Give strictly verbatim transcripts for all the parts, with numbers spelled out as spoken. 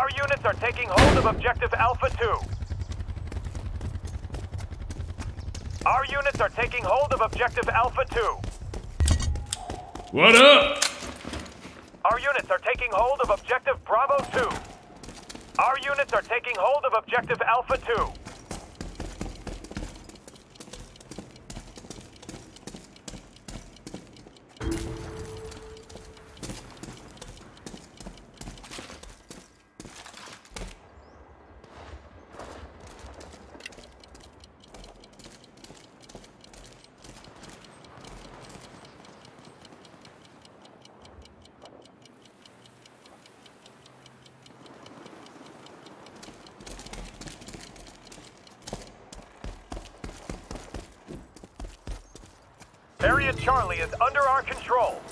Our units are taking hold of Objective Alpha two. Our units are taking hold of Objective Alpha two. What up? Our units are taking hold of Objective Bravo two. Our units are taking hold of Objective Alpha two. Area Charlie is under our control.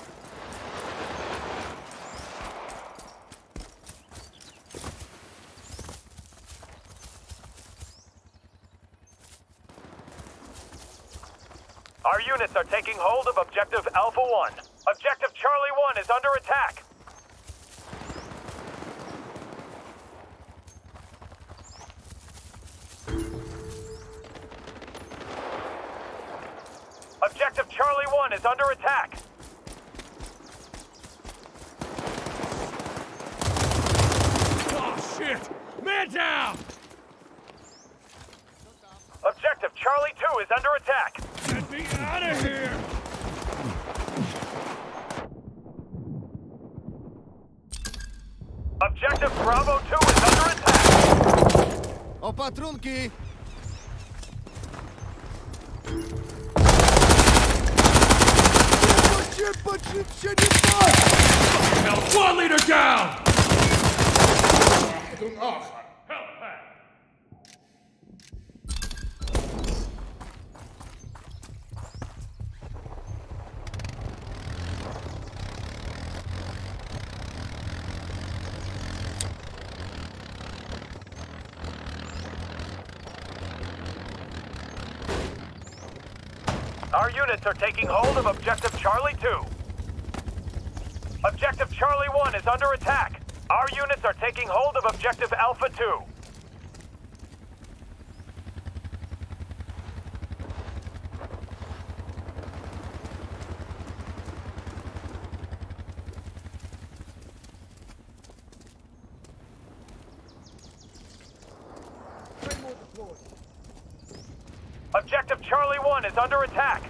Our units are taking hold of Objective Alpha one. Objective Charlie one is under attack. Objective Charlie one is under attack. Oh, shit! Man down! Objective Charlie two is under attack. Get me out of here! Objective Bravo two is under attack. Opatrunki! Hell, one leader down! Our units are taking hold of Objective Charlie two. Objective Charlie one is under attack. Our units are taking hold of Objective Alpha two. Objective Charlie one is under attack.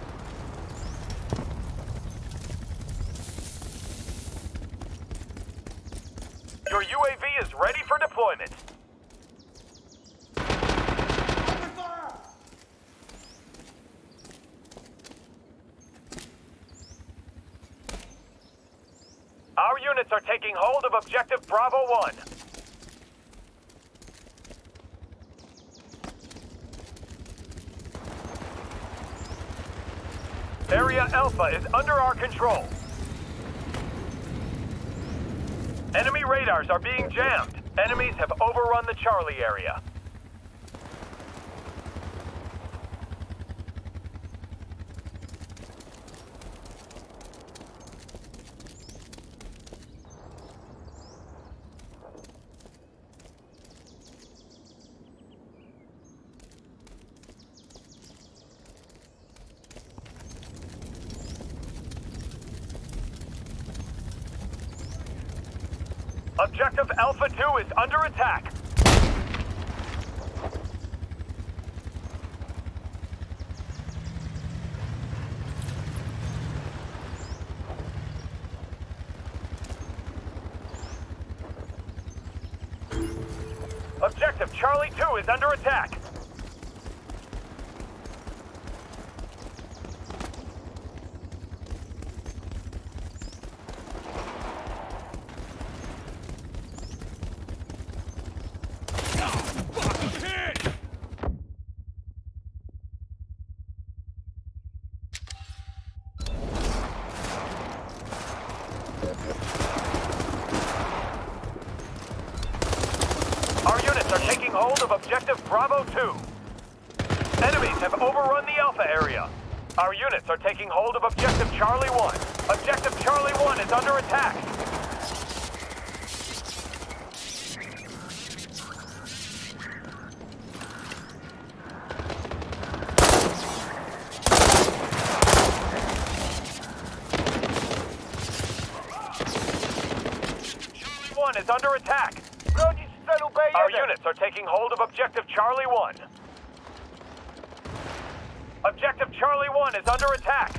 Your U A V is ready for deployment. Our units are taking hold of Objective Bravo one. Area Alpha is under our control. Enemy radars are being jammed. Enemies have overrun the Charlie area. Objective Alpha two is under attack. Objective Charlie two is under attack. Our units are taking hold of Objective Bravo two. Enemies have overrun the Alpha area. Our units are taking hold of Objective Charlie one. Objective Charlie one is under attack. is under attack. Our units are taking hold of Objective Charlie one. Objective Charlie one is under attack.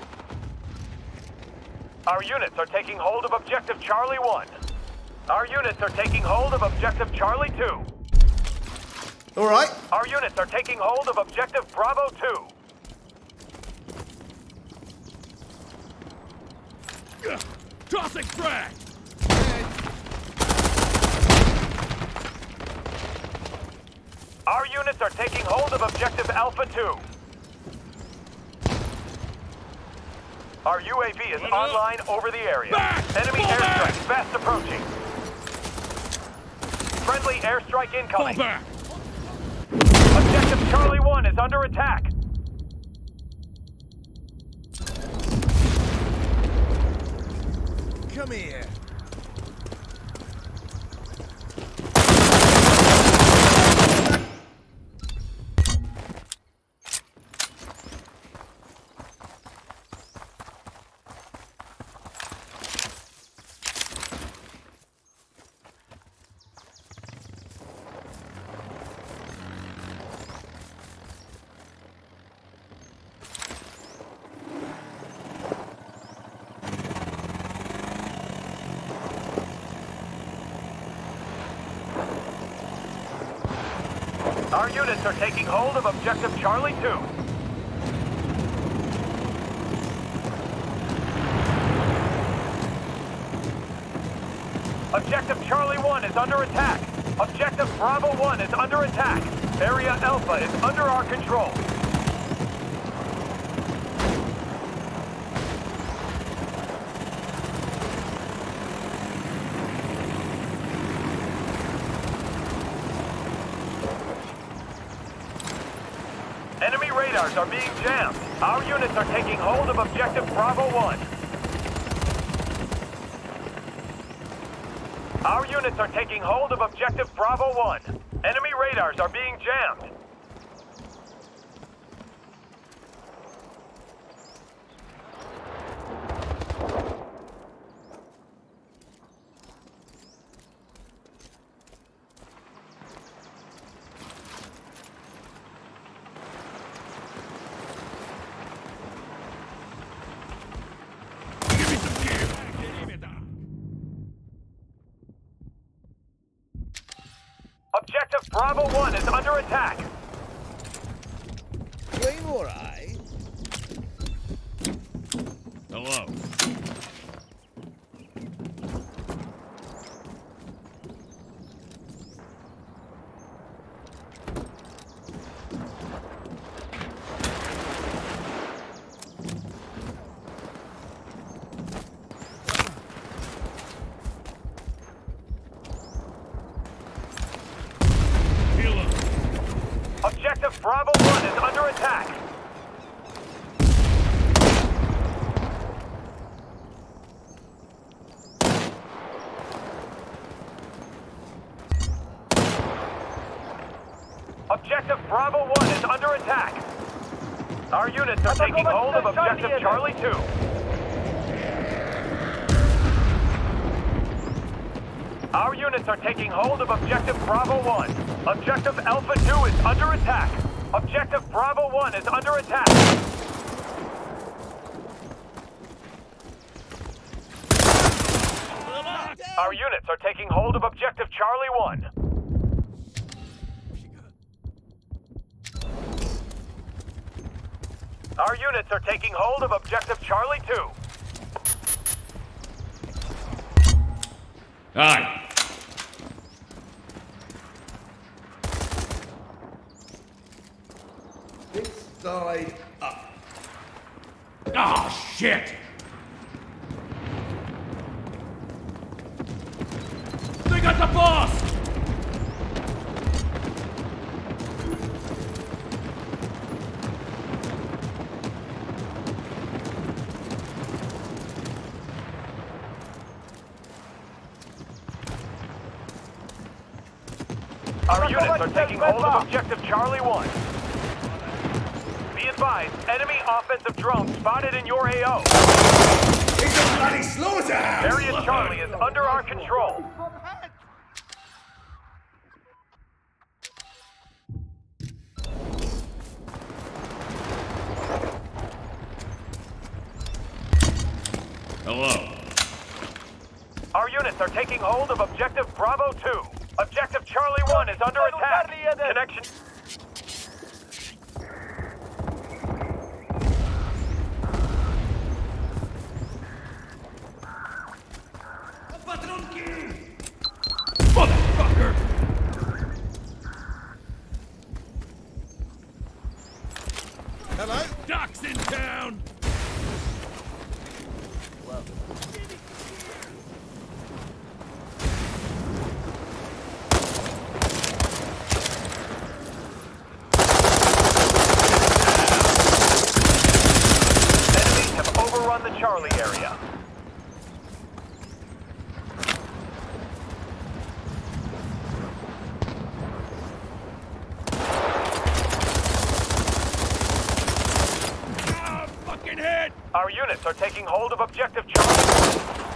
Our units are taking hold of Objective Charlie one. Our units are taking hold of Objective Charlie two. All right. Our units are taking hold of Objective Bravo two. Tossing frag! Our units are taking hold of Objective Alpha two. Our U A V is online over the area. Back! Enemy Fall airstrike back! fast approaching. Friendly airstrike Fall incoming. back! Objective Charlie one is under attack. Come here. Our units are taking hold of Objective Charlie two. Objective Charlie one is under attack. Objective Bravo one is under attack. Area Alpha is under our control. Enemy radars are being jammed. Our units are taking hold of Objective Bravo one. Our units are taking hold of Objective Bravo one. Enemy radars are being jammed. Give me some gear! Objective Bravo one is under attack. Claymore eye. Hello. Heal up. Objective Bravo one is under attack. Objective Bravo one is under attack. Our units are taking hold of Objective Charlie two. Our units are taking hold of Objective Bravo one. Objective Alpha two is under attack. Objective Bravo one is under attack. Our units are taking hold of Objective Charlie one. Our units are taking hold of Objective Charlie two. Aye. This side up. Oh, shit! They got the boss! Our units are taking hold of Objective Charlie one. Be advised, enemy offensive drone spotted in your A O. It's a bloody slaughterhouse! Area Charlie is under our control. Hello. Our units are taking hold of Objective Bravo two. Objective Charlie one is under attack. Connection... Motherfucker! Hello? Doc's in town! Enemies have overrun the Charlie area. Ah, fucking hit! Our units are taking hold of Objective Charlie.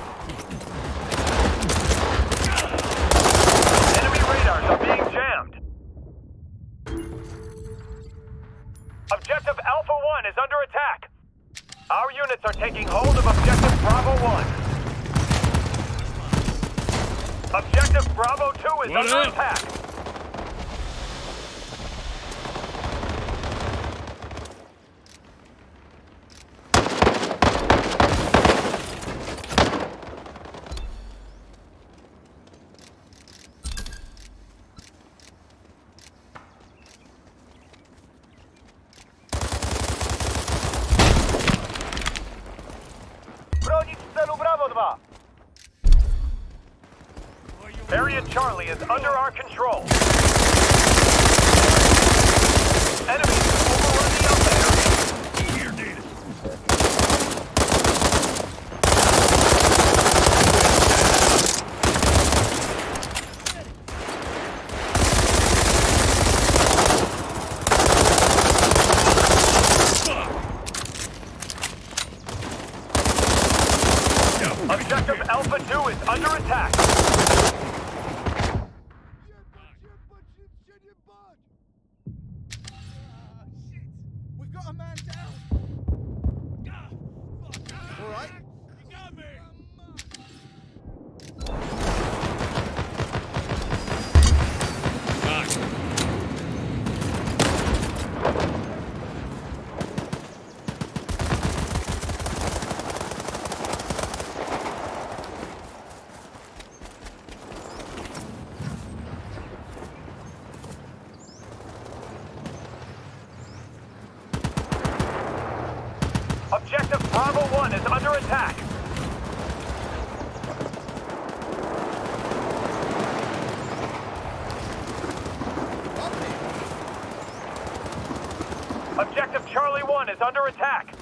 Enemy radars are being jammed. Objective Alpha one is under attack. Our units are taking hold of Objective Bravo one. Objective Bravo two is What under up? attack. Bronić w celu Bravo dwa. Area Charlie is under our control. Enemies have overrun the Alpha area. Here, Nita. Objective Alpha two is under attack. We've got a man down. All right. You got me! Doc. Objective Bravo one is under attack. Objective Charlie one is under attack.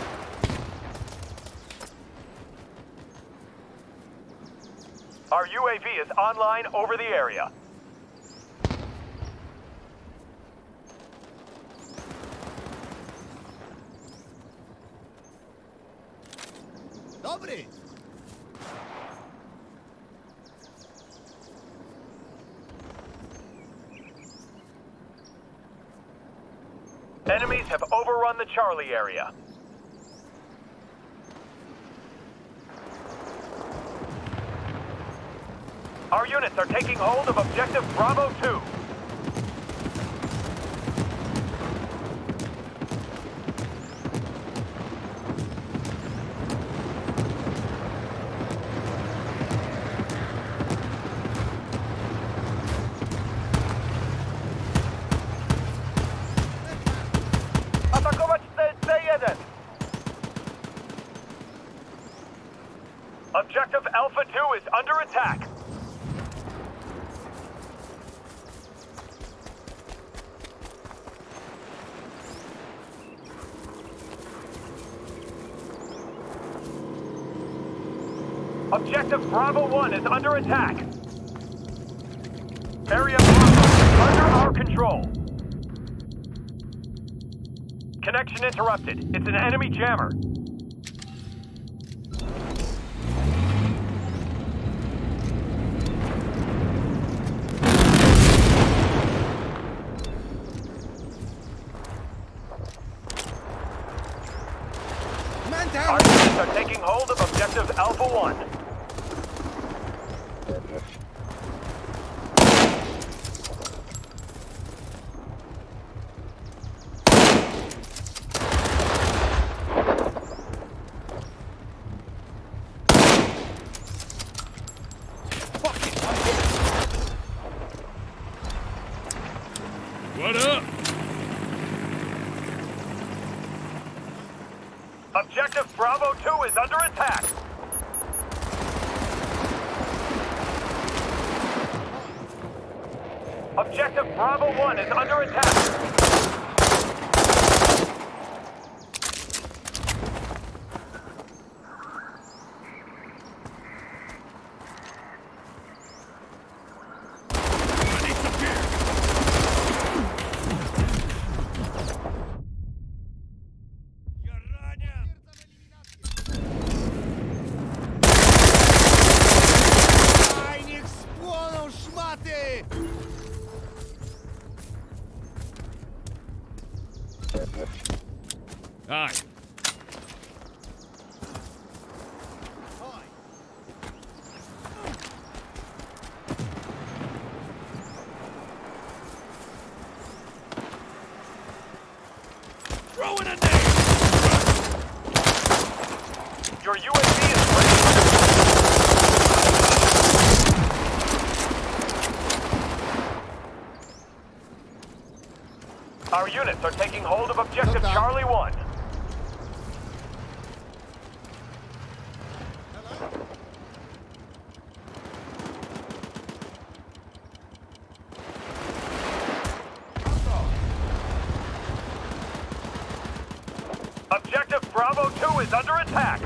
Our U A V is online over the area. Dobry. Enemies have overrun the Charlie area. Our units are taking hold of Objective Bravo two. Atakować cel C jeden. Objective Alpha two is under attack. Objective Bravo one is under attack. Area Bravo is under our control. Connection interrupted. It's an enemy jammer. Man Man down! Our units are taking hold of objective Alpha one. What up? Objective Bravo two is under attack. Objective Bravo one is under attack. I need some gear. Jarania! Aj, niech spłoną szmaty! Aye. Throw in a nade! Your U A V is ready for deployment. Our units are taking hold of objective Look out. Charlie one. Objective Bravo two is under attack.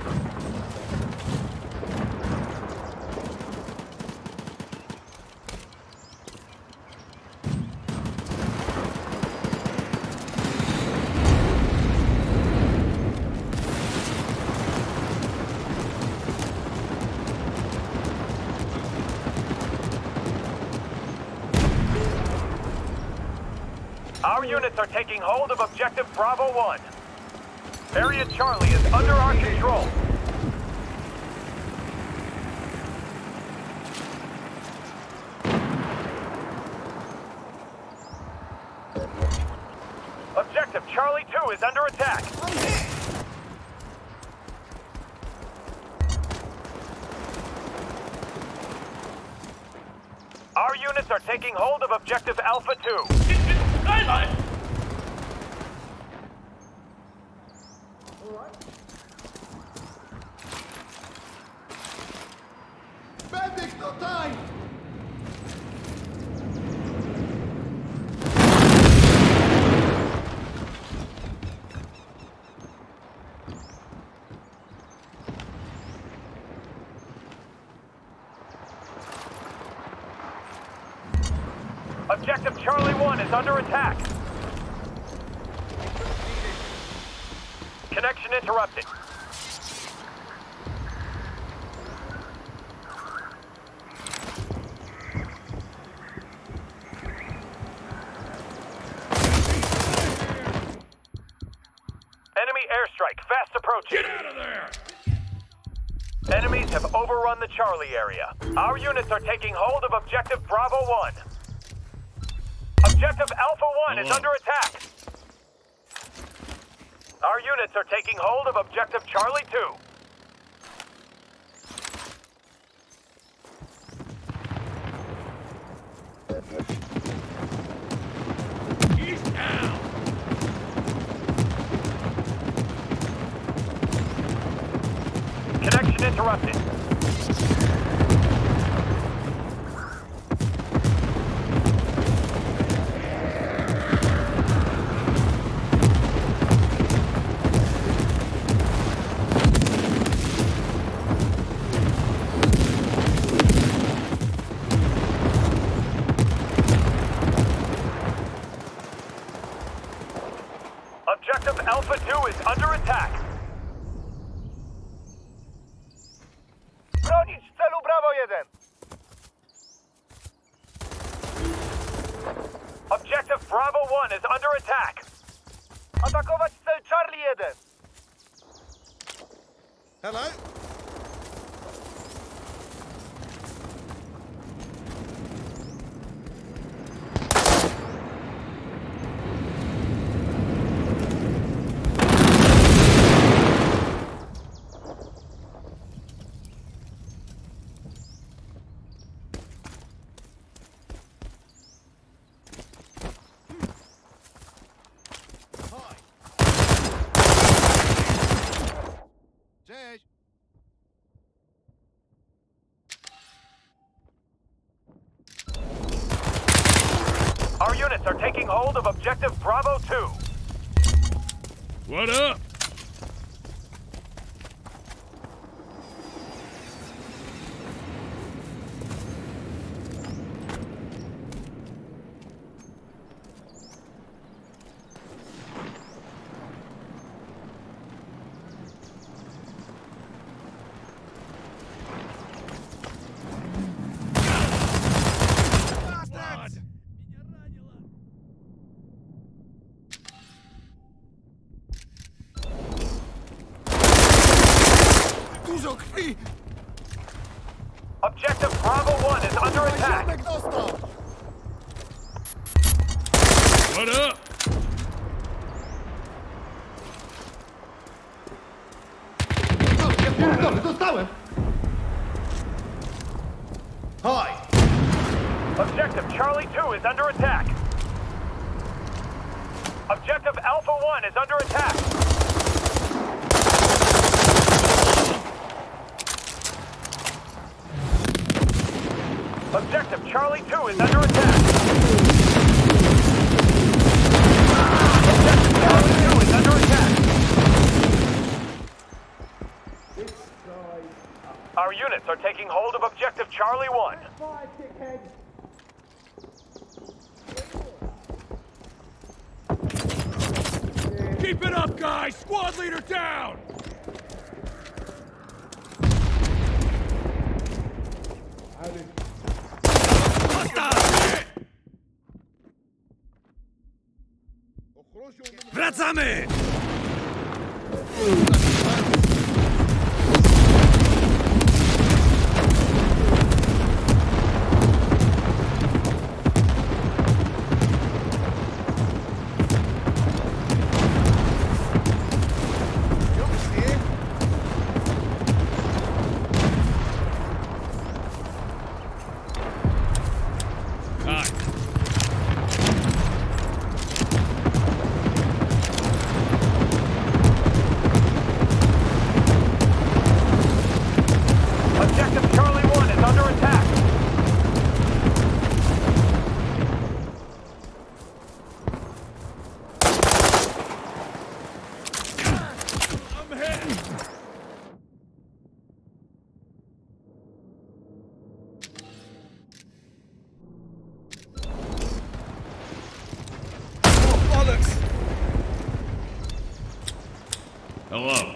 Our units are taking hold of objective Bravo one. Area Charlie is under our control. Objective Charlie two is under attack. I'm hit! Our units are taking hold of objective Alpha two. Bandit, no time! Objective Charlie one is under attack. Connection interrupted. Enemy airstrike fast approaching. Get out of there! Enemies have overrun the Charlie area. Our units are taking hold of objective Bravo one. Objective Alpha one is Hello. under attack. Our units are taking hold of objective Charlie two. He's down! Connection interrupted. Objective Alpha two is under attack. Bronić celu Bravo jeden! Objective Bravo one is under attack. Atakować cel Charlie jeden! Hello? Cześć! Our units are taking hold of objective Bravo two. What up? Bastards! Dużo krwi! Objective Bravo one is under attack. Ziomek dostał! What up? Pierdolę, dostałem! Hoj! Objective Charlie two is under attack. Objective Alpha one is under attack. Objective Charlie two is under attack. Objective Charlie two is under attack. Our units are taking hold of Objective Charlie one. Keep it up, guys! Squad leader down! Wracamy! Hi. Objective Charlie one is under attack. I'm hit! Bollocks! Hello.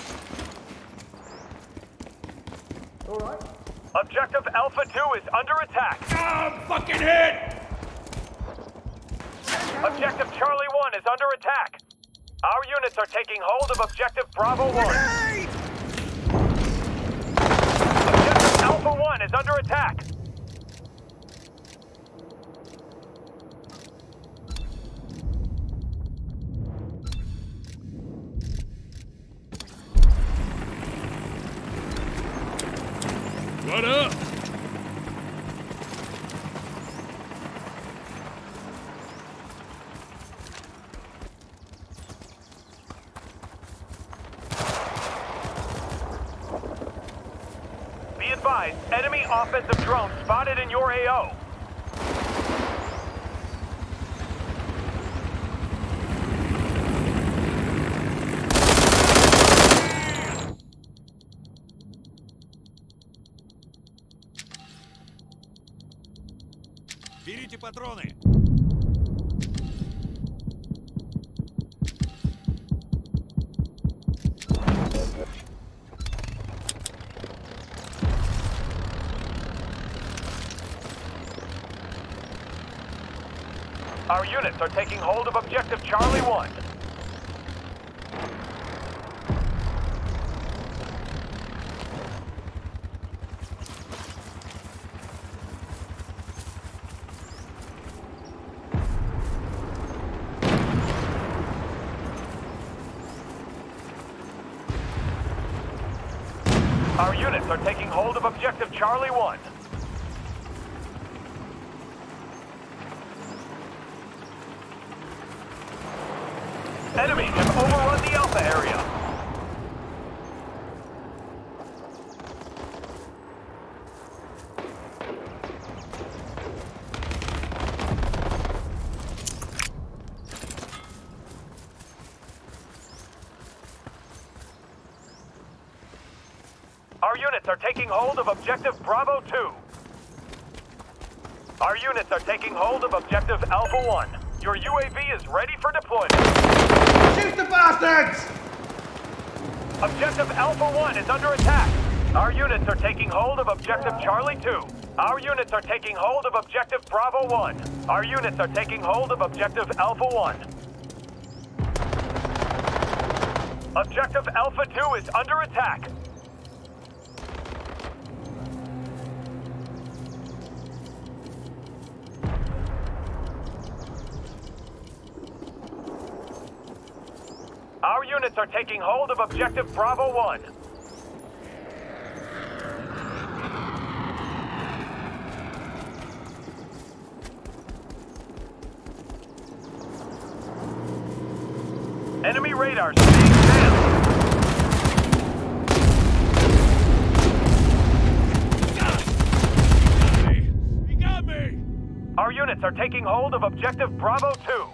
Objective Alpha two is under attack. Ah, I'm fucking hit! Objective Charlie one is under attack. Our units are taking hold of Objective Bravo one. Objective Alpha one is under attack. What up? Be advised, enemy offensive drone spotted in your A O. Берите патроны! Our units are taking hold of Objective Charlie one. Our units are taking hold of objective Charlie one. Enemies have overrun the Alpha area. Our units are taking hold of objective Bravo two. Our units are taking hold of objective Alpha one. Your U A V is ready for deployment. Shoot the bastards! Objective Alpha one is under attack. Our units are taking hold of objective Charlie two. Our units are taking hold of objective Bravo one. Our units are taking hold of objective Alpha one. Objective Alpha two is under attack. Our units are taking hold of objective Bravo one. Enemy radars are being jammed. He got me! Our units are taking hold of objective Bravo two.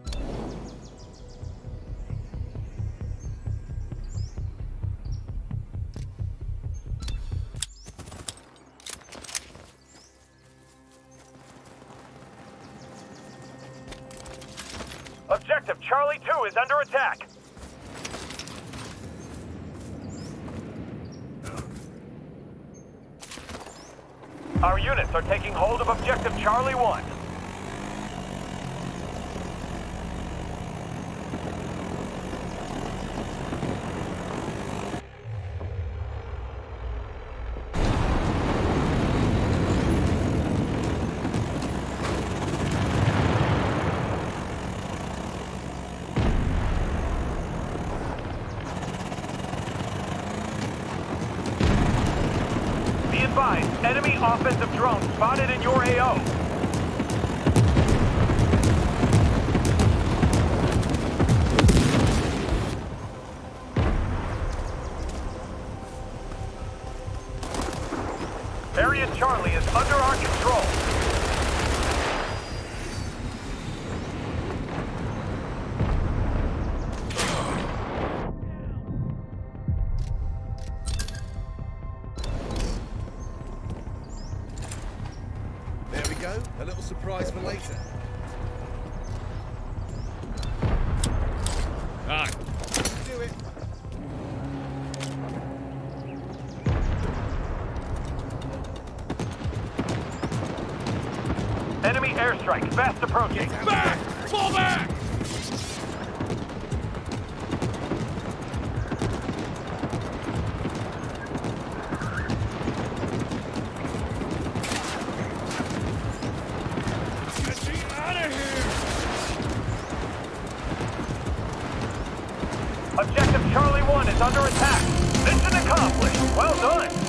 Objective Charlie two is under attack. Our units are taking hold of objective Charlie one. Be advised, enemy offensive drone spotted in your A O. Area Charlie is under our control. There we go. A little surprise for later. Ah, Do it. Enemy airstrike fast approaching. back! Fall back! Get me out of here! Objective Charlie one is under attack. Mission accomplished. Well done.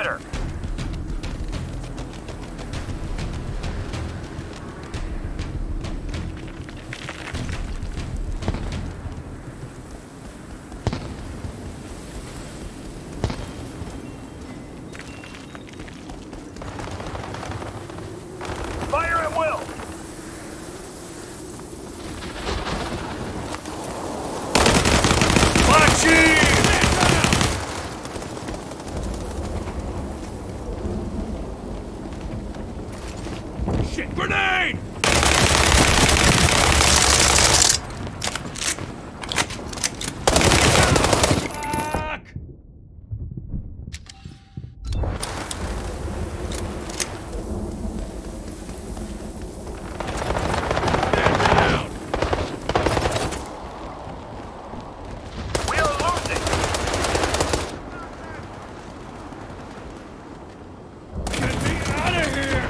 perimeter. Fire at will. Shit, grenade! Fuck! We are losing. Get me out of here!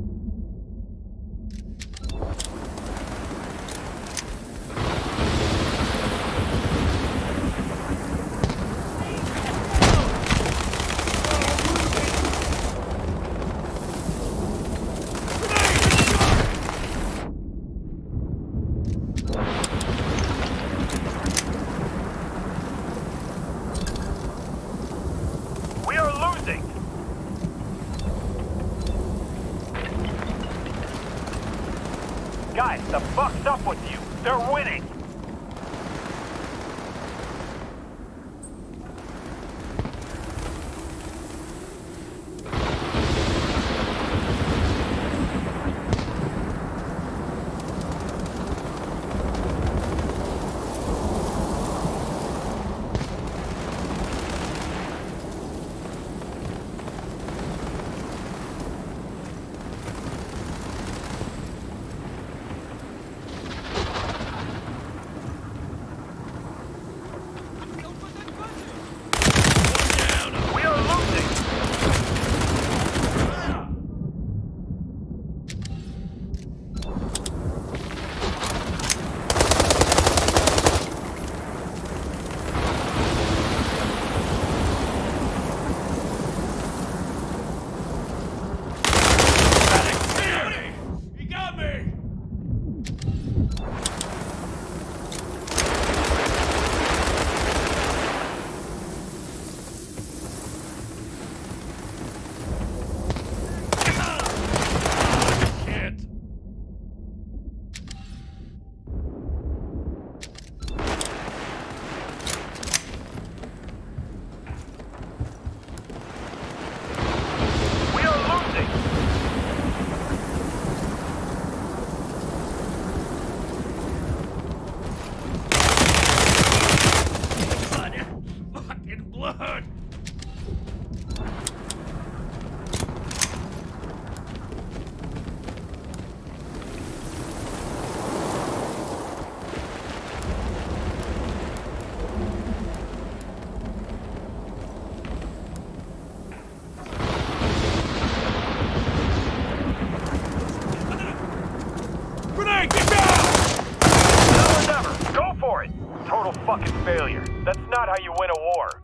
We are losing. Guys, the fuck's up with you? They're winning. We are losing. He got me! Shit! We are losing. Blood! Fucking blood! Grenade, get down! Now or never. Go for it. Total fucking failure. That's not how you win a war.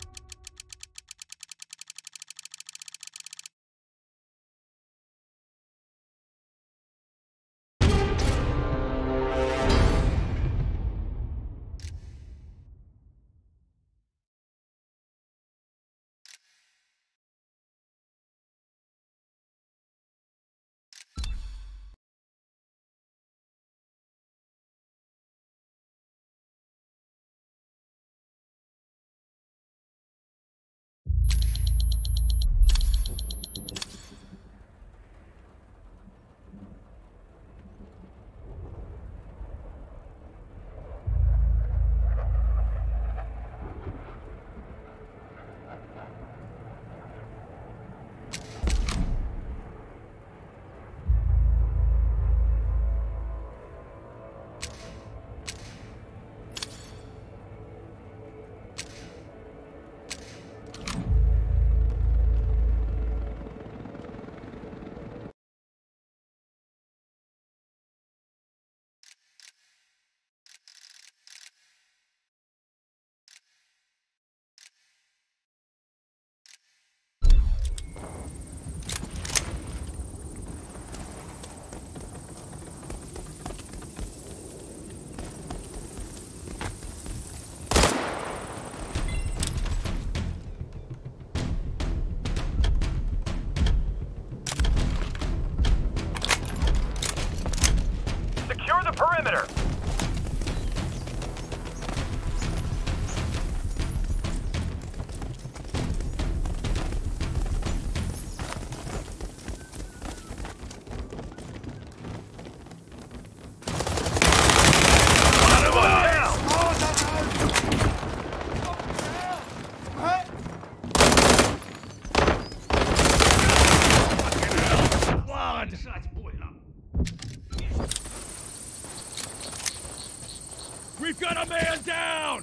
We've got a man down!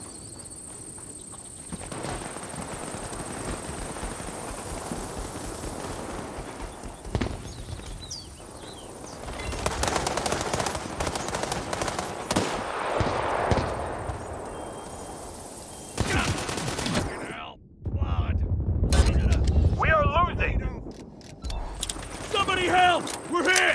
Fucking hell! Blood! We are losing! Somebody help! We're hit!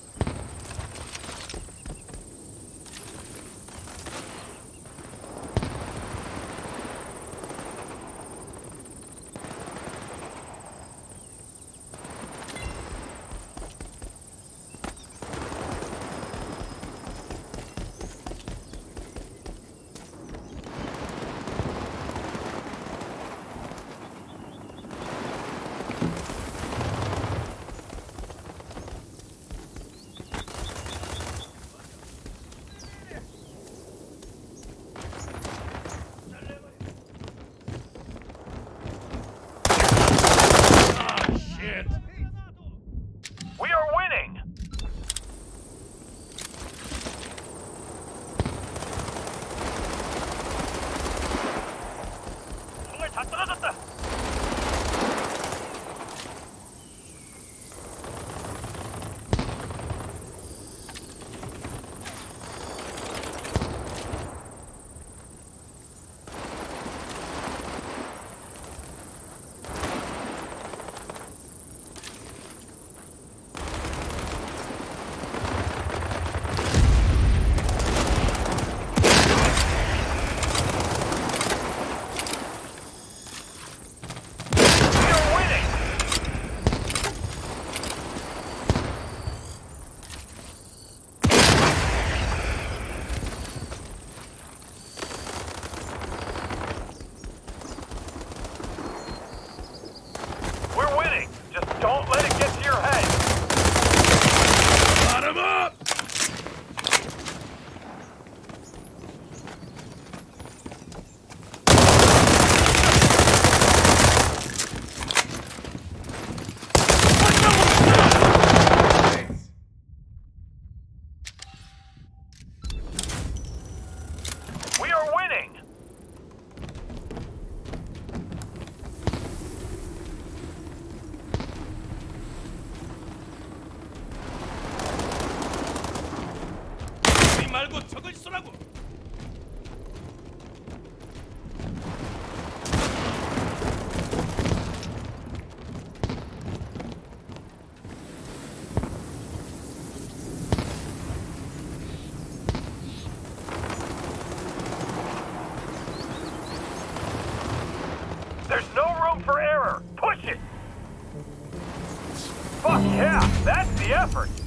We are winning! 총알 다 떨어졌다! Don't let it get to your head! Got him up! We are winning! 말고 적을 쏘라고! There's no room for error! Push it! Fuck yeah! That's the effort!